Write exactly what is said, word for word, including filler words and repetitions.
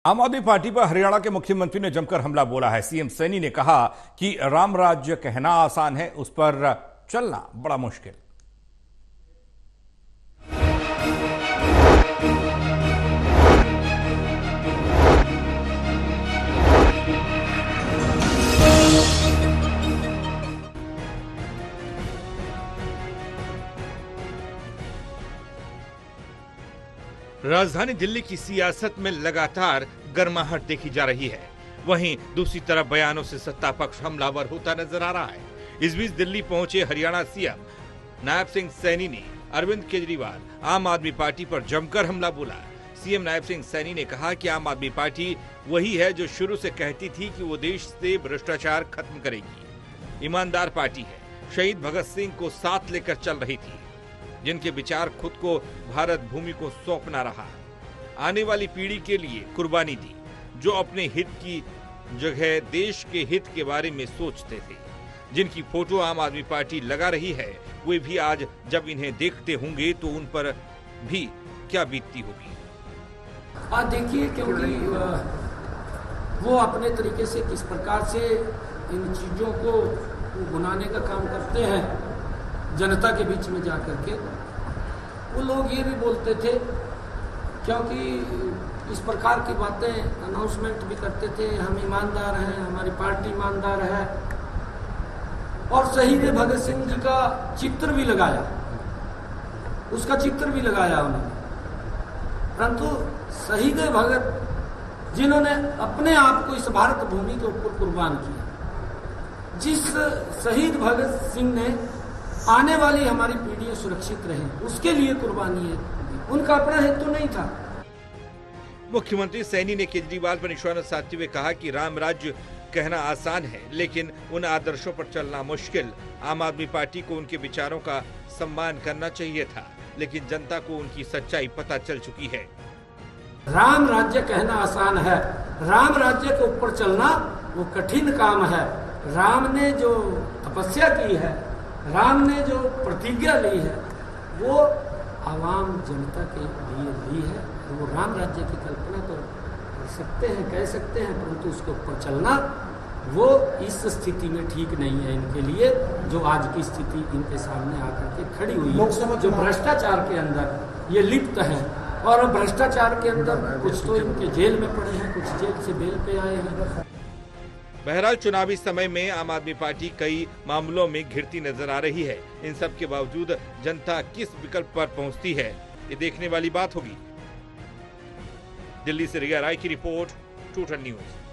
आम आदमी पार्टी पर हरियाणा के मुख्यमंत्री ने जमकर हमला बोला है। सीएम सैनी ने कहा कि राम राज्य कहना आसान है, उस पर चलना बड़ा मुश्किल। राजधानी दिल्ली की सियासत में लगातार गर्माहट देखी जा रही है। वहीं दूसरी तरफ बयानों से सत्ता पक्ष हमलावर होता नजर आ रहा है। इस बीच दिल्ली पहुंचे हरियाणा सीएम नायब सिंह सैनी ने अरविंद केजरीवाल आम आदमी पार्टी पर जमकर हमला बोला। सीएम नायब सिंह सैनी ने कहा कि आम आदमी पार्टी वही है जो शुरू से कहती थी कि वो देश से भ्रष्टाचार खत्म करेगी। ईमानदार पार्टी है, शहीद भगत सिंह को साथ लेकर चल रही थी, जिनके विचार खुद को भारत भूमि को सौंपना रहा, आने वाली पीढ़ी के लिए कुर्बानी दी, जो अपने हित की जगह देश के हित के बारे में सोचते थे, जिनकी फोटो आम आदमी पार्टी लगा रही है, वे भी आज जब इन्हें देखते होंगे तो उन पर भी क्या बीतती होगी। आज देखिए, क्योंकि वो अपने तरीके से किस प्रकार से इन चीजों को बुनाने का काम करते हैं जनता के बीच में जाकर के। वो लोग ये भी बोलते थे, क्योंकि इस प्रकार की बातें अनाउंसमेंट भी करते थे, हम ईमानदार हैं, हमारी पार्टी ईमानदार है, और शहीद भगत सिंह जी का चित्र भी लगाया, उसका चित्र भी लगाया उन्होंने। परंतु शहीद भगत जिन्होंने अपने आप को इस भारत भूमि के ऊपर कुर्बान किया, जिस शहीद भगत सिंह ने आने वाली हमारी पीढ़ियां सुरक्षित रहे, उसके लिए कुर्बानी है, उनका अपना हेतु तो नहीं था। मुख्यमंत्री सैनी ने केजरीवाल पर निशाना साधते हुए कहा कि राम राज्य कहना आसान है, लेकिन उन आदर्शों पर चलना मुश्किल। आम आदमी पार्टी को उनके विचारों का सम्मान करना चाहिए था, लेकिन जनता को उनकी सच्चाई पता चल चुकी है। राम राज्य कहना आसान है, राम राज्य के ऊपर चलना वो कठिन काम है। राम ने जो तपस्या की है, राम ने जो प्रतिज्ञा ली है, वो आवाम जनता के लिए ली है। वो राम राज्य की कल्पना तो कर सकते हैं, कह सकते हैं, परंतु उसके ऊपर चलना वो इस स्थिति में ठीक नहीं है इनके लिए, जो आज की स्थिति इनके सामने आकर के खड़ी हुई है, जो भ्रष्टाचार के अंदर ये लिप्त है। और भ्रष्टाचार के अंदर कुछ तो इनके जेल में पड़े हैं, कुछ जेल से बेल पे आए हैं। बहरहाल चुनावी समय में आम आदमी पार्टी कई मामलों में घिरती नजर आ रही है। इन सब के बावजूद जनता किस विकल्प पर पहुंचती है, ये देखने वाली बात होगी। दिल्ली से रिया राय की रिपोर्ट, टू न्यूज़।